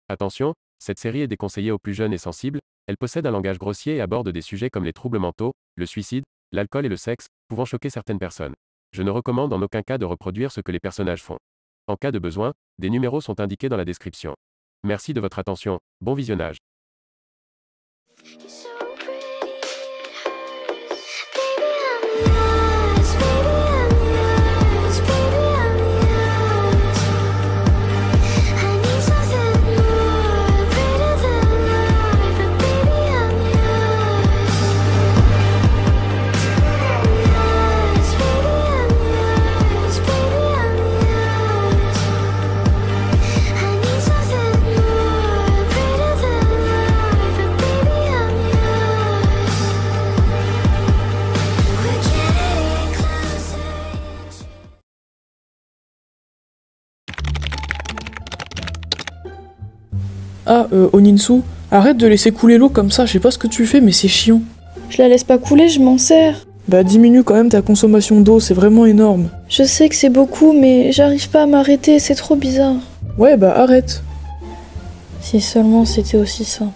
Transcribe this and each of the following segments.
Attention, cette série est déconseillée aux plus jeunes et sensibles, elle possède un langage grossier et aborde des sujets comme les troubles mentaux, le suicide, l'alcool et le sexe, pouvant choquer certaines personnes. Je ne recommande en aucun cas de reproduire ce que les personnages font. En cas de besoin, des numéros sont indiqués dans la description. Merci de votre attention, bon visionnage. Ah, Oninsu, arrête de laisser couler l'eau comme ça, je sais pas ce que tu fais, mais c'est chiant. Je la laisse pas couler, je m'en sers. Bah diminue quand même ta consommation d'eau, c'est vraiment énorme. Je sais que c'est beaucoup, mais j'arrive pas à m'arrêter, c'est trop bizarre. Ouais, bah arrête. Si seulement c'était aussi simple.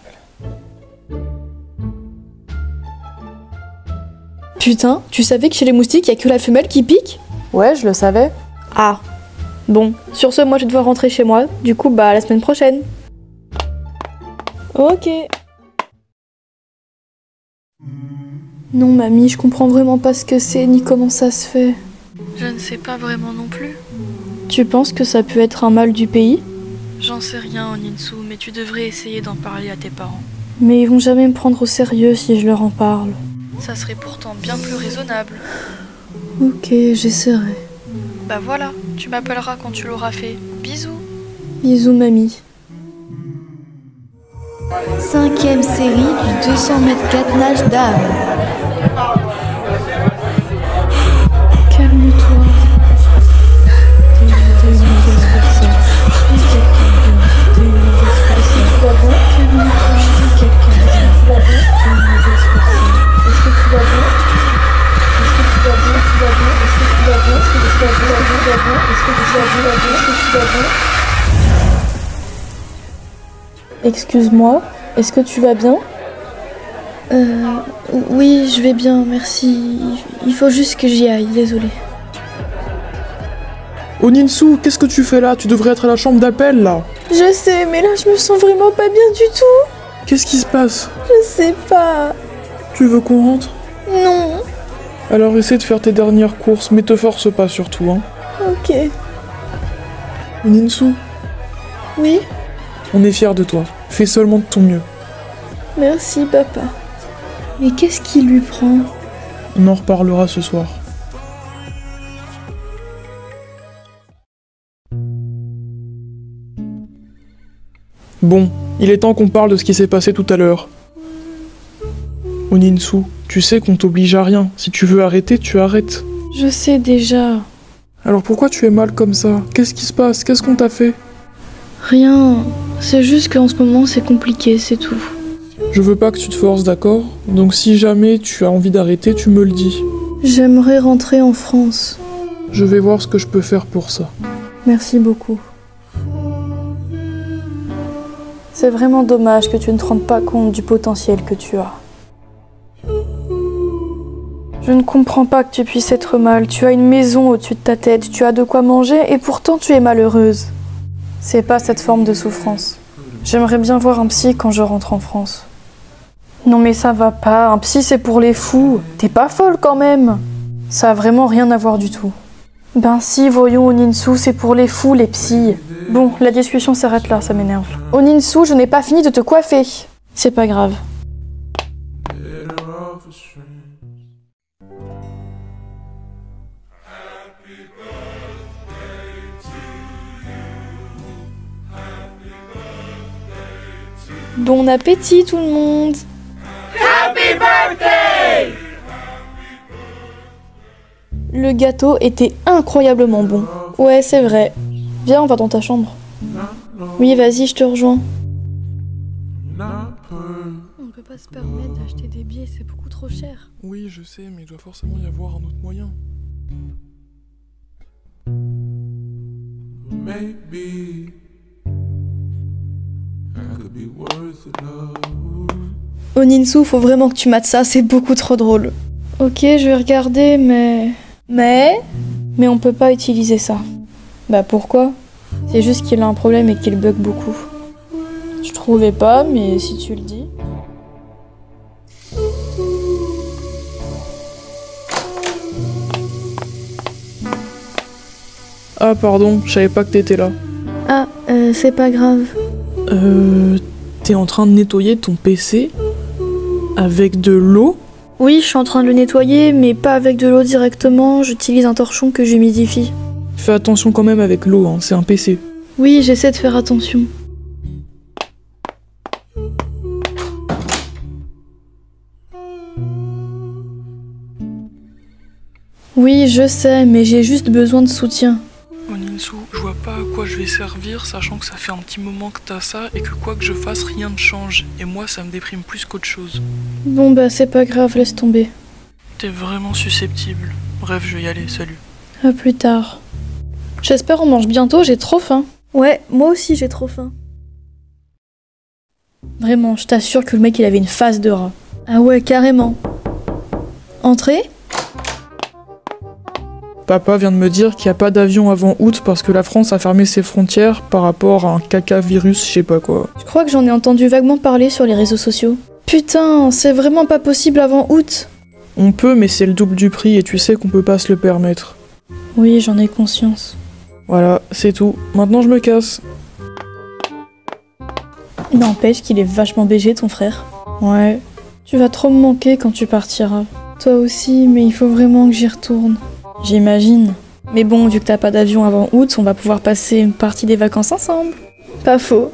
Putain, tu savais que chez les moustiques, y a que la femelle qui pique? Ouais, je le savais. Ah. Bon, sur ce, moi je vais devoir rentrer chez moi. Du coup, bah à la semaine prochaine. Ok. Non, mamie, je comprends vraiment pas ce que c'est, ni comment ça se fait. Je ne sais pas vraiment non plus. Tu penses que ça peut être un mal du pays? J'en sais rien, Oninsu, mais tu devrais essayer d'en parler à tes parents. Mais ils vont jamais me prendre au sérieux si je leur en parle. Ça serait pourtant bien plus raisonnable. Ok, j'essaierai. Bah voilà, tu m'appelleras quand tu l'auras fait. Bisous. Bisous, mamie. 5e série du 200 mètres 4 nage d'âme. Calme-toi. Excuse-moi, est-ce que tu vas bien? Oui, je vais bien, merci. Il faut juste que j'y aille, désolée. Oninsu, qu'est-ce que tu fais là? Tu devrais être à la chambre d'appel là. Je sais, mais là je me sens vraiment pas bien du tout. Qu'est-ce qui se passe? Je sais pas. Tu veux qu'on rentre? Non. Alors essaie de faire tes dernières courses, mais te force pas surtout, hein. Ok. Oninsu, Oui, on est fiers de toi. Fais seulement de ton mieux. merci papa. Mais qu'est-ce qui lui prend? On en reparlera ce soir. Bon, il est temps qu'on parle de ce qui s'est passé tout à l'heure. Oninsu, tu sais qu'on t'oblige à rien. Si tu veux arrêter, tu arrêtes. Je sais déjà. Alors pourquoi tu es mal comme ça? Qu'est-ce qui se passe? Qu'est-ce qu'on t'a fait? Rien. C'est juste qu'en ce moment c'est compliqué, c'est tout. Je veux pas que tu te forces, d'accord? Donc si jamais tu as envie d'arrêter, tu me le dis. J'aimerais rentrer en France. Je vais voir ce que je peux faire pour ça. Merci beaucoup. C'est vraiment dommage que tu ne te rendes pas compte du potentiel que tu as. Je ne comprends pas que tu puisses être mal. Tu as une maison au-dessus de ta tête, tu as de quoi manger et pourtant tu es malheureuse. C'est pas cette forme de souffrance. J'aimerais bien voir un psy quand je rentre en France. Non mais ça va pas, un psy c'est pour les fous. T'es pas folle quand même. Ça a vraiment rien à voir du tout. Ben si, voyons Oninsu, c'est pour les fous, les psys. Bon, la discussion s'arrête là, ça m'énerve. Oninsu, je n'ai pas fini de te coiffer. C'est pas grave. Bon appétit tout le monde. Happy birthday! Le gâteau était incroyablement bon. Ouais, c'est vrai. Viens, on va dans ta chambre. Oui, vas-y, je te rejoins. On ne peut pas se permettre d'acheter des billets, c'est beaucoup trop cher. Oui, je sais, mais il doit forcément y avoir un autre moyen. Maybe Oh Ninsu, faut vraiment que tu mates ça, c'est beaucoup trop drôle. Ok, je vais regarder, mais... Mais on peut pas utiliser ça. Bah pourquoi? C'est juste qu'il a un problème et qu'il bug beaucoup. Je trouvais pas, mais si tu le dis... Ah pardon, je savais pas que t'étais là. Ah, c'est pas grave. T'es en train de nettoyer ton PC avec de l'eau? Oui, je suis en train de le nettoyer, mais pas avec de l'eau directement, j'utilise un torchon que j'humidifie. Fais attention quand même avec l'eau, hein, c'est un PC. Oui, j'essaie de faire attention. Oui, je sais, mais j'ai juste besoin de soutien. Oh Ninsu, je vois pas à quoi je vais servir, sachant que ça fait un petit moment que t'as ça et que quoi que je fasse, rien ne change. Et moi, ça me déprime plus qu'autre chose. Bon bah c'est pas grave, laisse tomber. T'es vraiment susceptible. Bref, je vais y aller, salut. À plus tard. J'espère on mange bientôt, j'ai trop faim. Ouais, moi aussi j'ai trop faim. Vraiment, je t'assure que le mec il avait une face de rat. Ah ouais, carrément. Entrée? Papa vient de me dire qu'il n'y a pas d'avion avant août parce que la France a fermé ses frontières par rapport à un caca-virus, je sais pas quoi. Je crois que j'en ai entendu vaguement parler sur les réseaux sociaux. Putain, c'est vraiment pas possible avant août. On peut, mais c'est le double du prix et tu sais qu'on peut pas se le permettre. Oui, j'en ai conscience. Voilà, c'est tout. Maintenant je me casse. N'empêche qu'il est vachement BG ton frère. Ouais. Tu vas trop me manquer quand tu partiras. Toi aussi, mais il faut vraiment que j'y retourne. J'imagine. Mais bon, vu que t'as pas d'avion avant août, on va pouvoir passer une partie des vacances ensemble. Pas faux.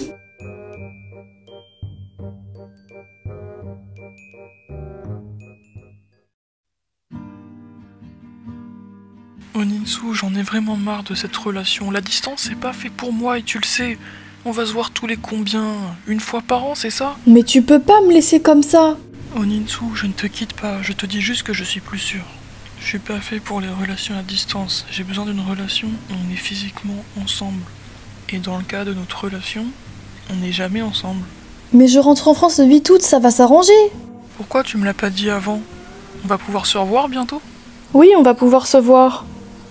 Oh Ninsu, j'en ai vraiment marre de cette relation. La distance, c'est pas fait pour moi et tu le sais. On va se voir tous les combien? Une fois par an, c'est ça? Mais tu peux pas me laisser comme ça. Oh Ninsu, je ne te quitte pas. Je te dis juste que je suis plus sûr. Je suis pas fait pour les relations à distance. J'ai besoin d'une relation où on est physiquement ensemble. Et dans le cas de notre relation, on n'est jamais ensemble. Mais je rentre en France le 8 août, ça va s'arranger. Pourquoi tu me l'as pas dit avant? On va pouvoir se revoir bientôt? Oui, on va pouvoir se voir.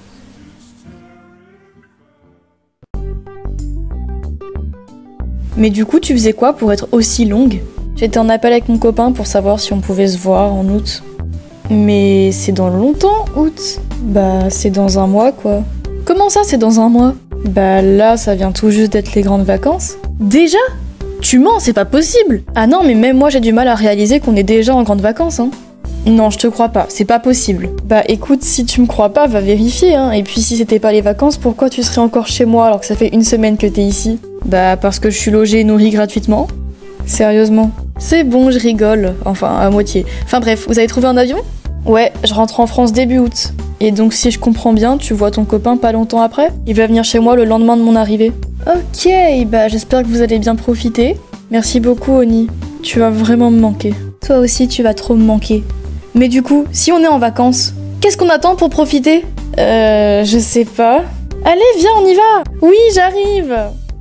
Mais du coup, tu faisais quoi pour être aussi longue? J'étais en appel avec mon copain pour savoir si on pouvait se voir en août. Mais c'est dans longtemps, août? Bah, c'est dans un mois, quoi. Comment ça, c'est dans un mois? Bah là, ça vient tout juste d'être les grandes vacances. Déjà? Tu mens, c'est pas possible! Ah non, mais même moi, j'ai du mal à réaliser qu'on est déjà en grandes vacances, hein. Non, je te crois pas, c'est pas possible. Bah écoute, si tu me crois pas, va vérifier, hein. Et puis si c'était pas les vacances, pourquoi tu serais encore chez moi alors que ça fait une semaine que t'es ici? Bah parce que je suis logée et nourrie gratuitement. Sérieusement. C'est bon, je rigole. Enfin, à moitié. Enfin bref, vous avez trouvé un avion? Ouais, je rentre en France début août. Et donc si je comprends bien, tu vois ton copain pas longtemps après? Il va venir chez moi le lendemain de mon arrivée. Ok, bah j'espère que vous allez bien profiter. Merci beaucoup, Oni. Tu vas vraiment me manquer. Toi aussi, tu vas trop me manquer. Mais du coup, si on est en vacances, qu'est-ce qu'on attend pour profiter? Je sais pas. Allez, viens, on y va! Oui, j'arrive!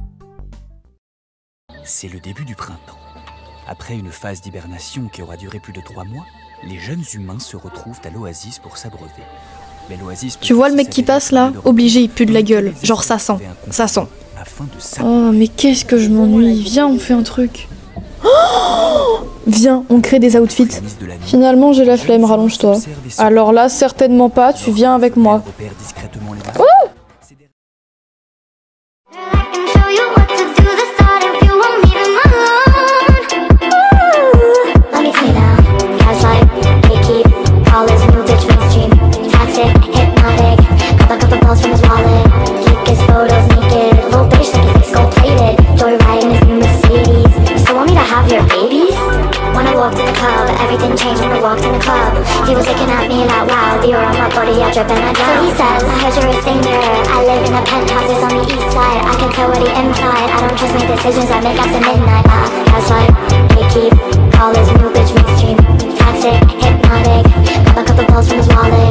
C'est le début du printemps. Après une phase d'hibernation qui aura duré plus de 3 mois, les jeunes humains se retrouvent à l'oasis pour s'abreuver. Mais l'oasis... Tu vois le mec qui passe là? Obligé, il pue de la gueule. Genre ça sent. Ça sent. Oh, mais qu'est-ce que je m'ennuie. Viens, on fait un truc. Oh, viens, on crée des outfits. Finalement, j'ai la flemme, rallonge-toi. Alors là, certainement pas, tu viens avec moi. Oh! Everything changed when I walked in the club. He was looking at me like, wow, you're on my body, I drip and I drown. So he says, I heard you're a singer. I live in a penthouse, it's on the east side. I can tell what he implied. I don't trust my decisions I make after midnight. Gaslight, gatekeep, call his new bitch mainstream. Toxic, hypnotic, got a couple balls from his wallet.